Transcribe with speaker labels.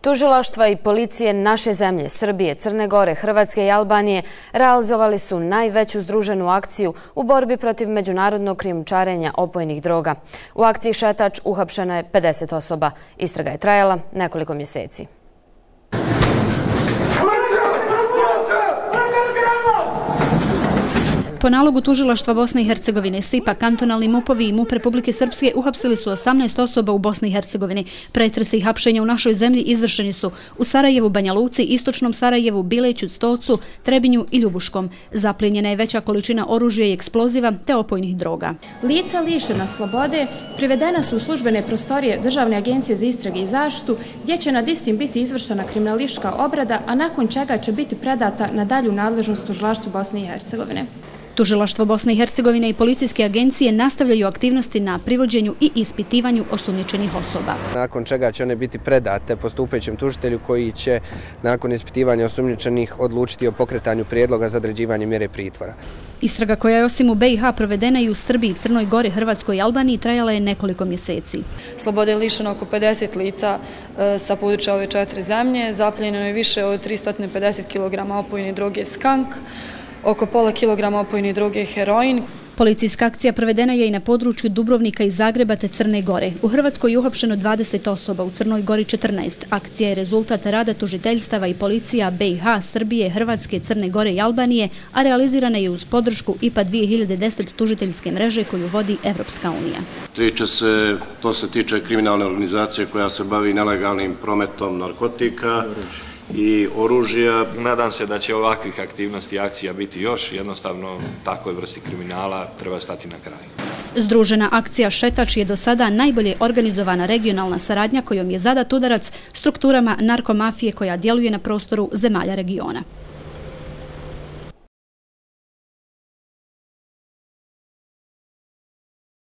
Speaker 1: Tužilaštva i policije naše zemlje, Srbije, Crne Gore, Hrvatske i Albanije, realizovali su najveću združenu akciju u borbi protiv međunarodnog krijumčarenja opojnih droga. U akciji Šetač uhapšeno je 50 osoba. Istraga je trajala nekoliko mjeseci.
Speaker 2: Po nalogu Tužilaštva Bosne i Hercegovine, SIPA, kantonalni MUP-ovi i MUP Republike Srpske uhapsili su 18 osoba u Bosni i Hercegovini. Pretresi i hapšenja u našoj zemlji izvršeni su u Sarajevu, Banja Luci, Istočnom Sarajevu, Bileću, Stolcu, Trebinju i Ljubuškom. Zaplijenjena je veća količina oružja i eksploziva te opojnih droga.
Speaker 3: Lica lišena slobode privedena su u službene prostorije Državne agencije za istrage i zaštitu, gdje će nad istim biti izvršena kriminalistička obrada, a nakon čega će biti predata na dalju nadležnost Tužilaštvu Bosne i Hercegovine.
Speaker 2: Tužilaštvo Bosne i Hercegovine i policijske agencije nastavljaju aktivnosti na privođenju i ispitivanju osumnjičenih osoba.
Speaker 4: Nakon čega će one biti predate postupajućem tužitelju koji će nakon ispitivanja osumnjičenih odlučiti o pokretanju prijedloga za određivanje mjere pritvora.
Speaker 2: Istraga koja je osim u BiH provedena i u Srbiji, Crnoj Gori, Hrvatskoj i Albaniji trajala je nekoliko mjeseci.
Speaker 5: Slobode je lišeno oko 50 lica sa područja ove 4 zemlje, zaplijenjeno je više od 350 kg opojne droge skank, oko pola kilograma opojne droge heroin.
Speaker 2: Policijska akcija provedena je i na području Dubrovnika i Zagreba te Crne Gore. U Hrvatskoj je uhapšeno 20 osoba, u Crnoj Gori 14. Akcija je rezultat rada tužiteljstava i policija BiH, Srbije, Hrvatske, Crne Gore i Albanije, a realizirana je uz podršku IPA 2010 tužiteljske mreže koju vodi Evropska unija.
Speaker 6: To se tiče kriminalne organizacije koja se bavi nelegalnim prometom narkotika i oružja.
Speaker 7: Nadam se da će ovakvih aktivnosti i akcija biti još, jednostavno takvoj vrsti kriminala treba stati na kraj.
Speaker 2: Združena akcija Šetač je do sada najbolje organizovana regionalna saradnja kojom je zadat udarac strukturama narkomafije koja djeluje na prostoru zemalja regiona.